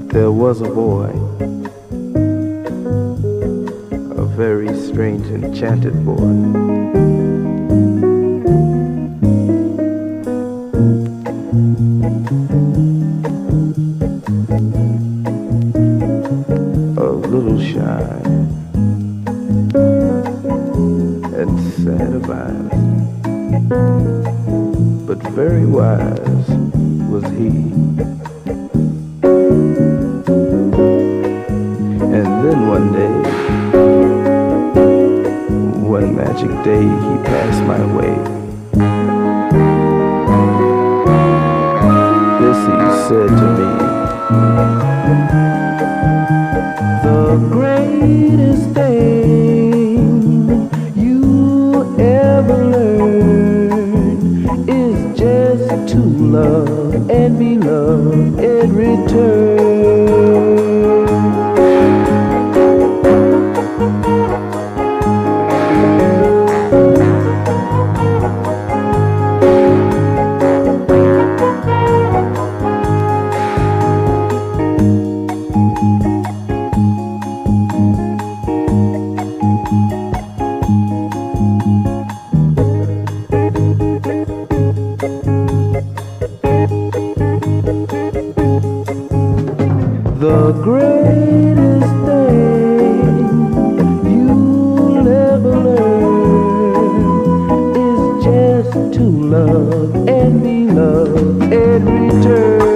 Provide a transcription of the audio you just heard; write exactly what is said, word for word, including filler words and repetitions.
There was a boy, a very strange, enchanted boy. A little shy and sad of eyes, but very wise was he. And then one day, one magic day, he passed my way. This he said to me: the greatest thing you ever learn is just to love and be loved in return. The greatest thing you'll ever learn is just to love and be loved in return.